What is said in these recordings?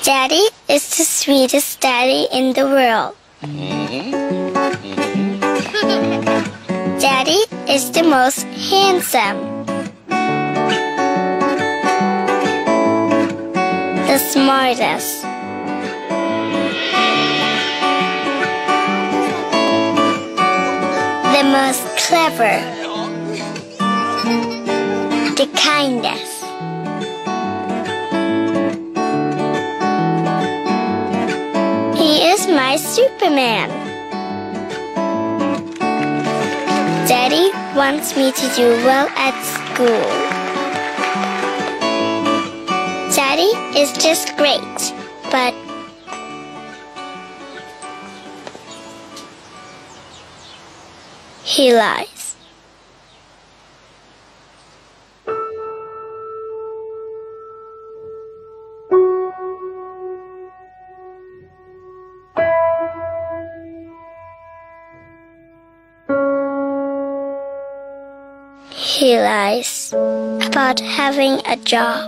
Daddy is the sweetest daddy in the world. Daddy is the most handsome, the smartest, the most clever, the kindest. He is my Superman. Daddy wants me to do well at school. Daddy is just great, but he lies. He lies about having a job.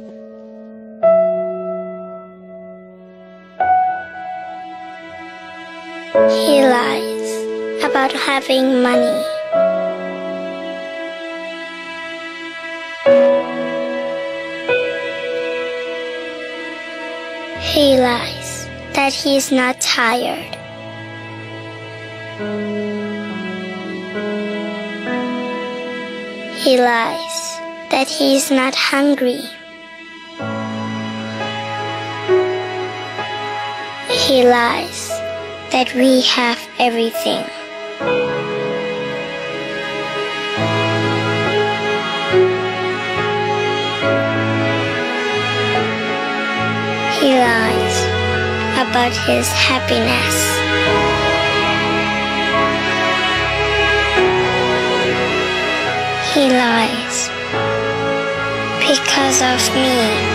He lies about having money. He lies that he is not tired. He lies that he is not hungry. He lies that we have everything. He lies about his happiness. He lies because of me.